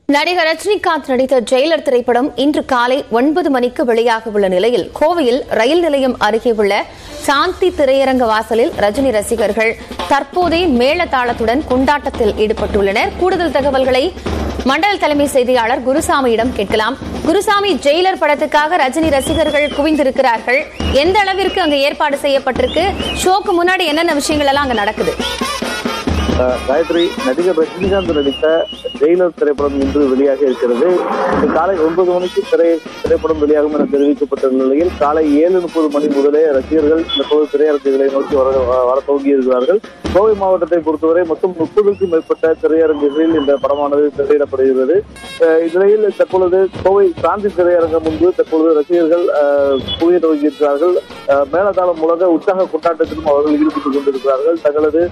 நடிகர் ரஜினிகாந்த் நடித்த ஜெயிலர் திரைப்படம் இன்று காலை 9 மணிக்கு வெளியாக உள்ள நிலையில் கோவையில் ரயில் நிலையம் அருகே உள்ள சாந்தி திரையரங்க வாசலில் ரஜினி ரசிகர்கள் தற்போதே மேளதாளத்துடன் கொண்டாட்டத்தில் ஈடுபட்டுள்ளனர். கூடுதல் தகவல்களை மண்டல தலைமை செய்தியாளர் குருசாமியிடம் கேட்கலாம். குருசாமி, ஜெயிலர் படத்துக்காக ரஜினி ரசிகர்கள் குவிந்திருக்கிறார்கள். எந்த அளவிற்கு அங்கு ஏற்பாடு செய்யப்பட்டிருக்கு? ஷோக்கு முன்னாடி என்னென்ன விஷயங்கள் எல்லாம் அங்க நடக்குது? காயத்ரி, நடிகர் ரஜினிகாந்த் நடித்த ஜெயிலர் திரைப்படம் இன்று வெளியாக இருக்கிறது. இன்று காலை 9 மணிக்கு திரைப்படம் வெளியாகும் என தெரிவிக்கப்பட்டுள்ள நிலையில் காலை 7:30 மணி முதலே ரசிகர்கள் தற்போது திரையரங்குகளை நோக்கி வர துவங்கியிருக்கிறார்கள். கோவை மாவட்டத்தை பொறுத்தவரை மொத்தம் 30க்கும் மேற்பட்ட திரையரங்குகளில் இந்த படமானது திரையிடப்படுகிறது. இந்நிலையில் தற்பொழுது கோவை சாந்தி திரையரங்கம் முன்பு தற்பொழுது ரசிகர்கள் குவிய துவங்கியிருக்கிறார்கள். மேலதாளம் முழங்க உற்சாக கொண்டாட்டத்திலும் அவர்கள் ஈடுபட்டுக் கொண்டிருக்கிறார்கள். தங்களது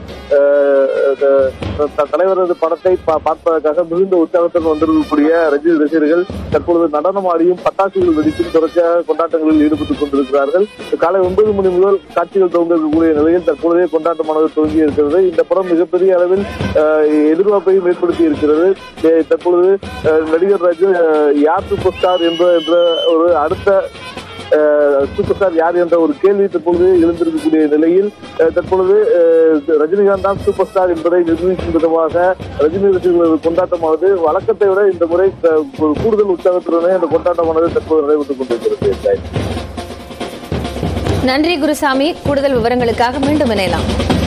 தலைவரது படத்தை பார்ப்பதற்காக மிகுந்த உற்சாகத்துடன் வந்திருக்கக்கூடிய ரஜினி ரசிகர்கள் தற்பொழுது நடனம் ஆடியும் பட்டாசுகள் வெடித்தும் தொடர்ச்சியாக கொண்டாட்டங்களில் ஈடுபட்டுக் கொண்டிருக்கிறார்கள். காலை 9 மணி முதல் காட்சிகள் துவங்கக்கூடிய நிலையில் தற்பொழுதே கொண்டாட்டமானது துவங்கி இருக்கிறது. இந்த படம் மிகப்பெரிய அளவில் எதிர்பார்ப்பையும் ஏற்படுத்தி இருக்கிறது. தற்பொழுது நடிகர் ரஜினி யார் சூப்பர் ஸ்டார் என்ற ஒரு அடுத்த சூப்பர் ஸ்டார் யார் என்ற ஒரு கேள்வி தற்பொழுது எழுந்திருக்கக்கூடிய நிலையில் தற்பொழுது ரஜினிகாந்த் தான் சூப்பர் ஸ்டார் என்பதை நிர்ணயிக்கும் விதமாக ரஜினி ரசிகர்களது கொண்டாட்டமானது வழக்கத்தை விட இந்த முறை கூடுதல் உற்சாகத்துடனே இந்த கொண்டாட்டமானது தற்போது நடைபெற்றுக் கொண்டிருக்கிறது. நன்றி குருசாமி. கூடுதல் விவரங்களுக்காக மீண்டும் இணையலாம்.